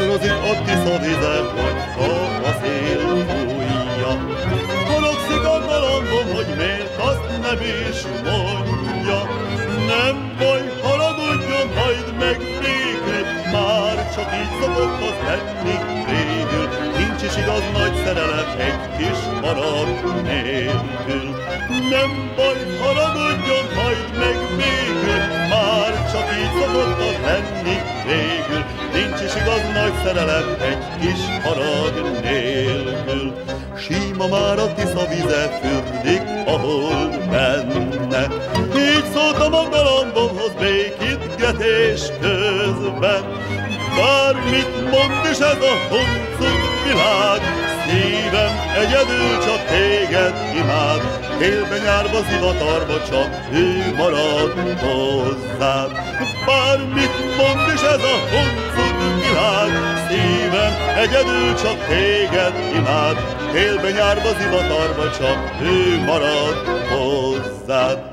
Sodrozik a Tisza vize, hogyha a szél fújja. Haragszik a galambom, hogy miért azt nem is mondja. Nem baj, haragudjon majd meg végül, már csak így szokott az lenni végül. Nincs is igaz nagy szerelem egy kis harag nélkül. Nem baj, haragudjon majd meg végül, már csak így szokott az lenni végül. Nincs is igaz nagy szerelem egy kis harag nélkül. Síma már a Tisza vize, fürdik a hold benne. Így szóltam a galambomhoz békítgetés közben. Bármit mond is ez a huncut világ, szívem egyedül csak téged imád. Télbe-nyárba, zivatarba csak ő marad hozzád. Bármit mond is ez a huncut világ, szívem egyedül csak téged imád. Télbe-nyárba, zivatarba csak ő marad hozzád.